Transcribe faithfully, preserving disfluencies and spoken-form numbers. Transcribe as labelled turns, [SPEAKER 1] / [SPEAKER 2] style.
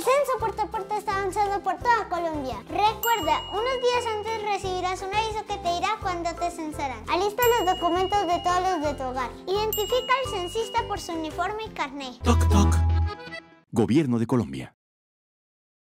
[SPEAKER 1] censo puerta a puerta está avanzando por toda Colombia. Recuerda, unos días antes recibirás un aviso que te dirá cuándo te censarán. Alista los documentos de todos los de tu hogar. Identifica al censista por su uniforme y carné.
[SPEAKER 2] Toc, toc. Gobierno de Colombia.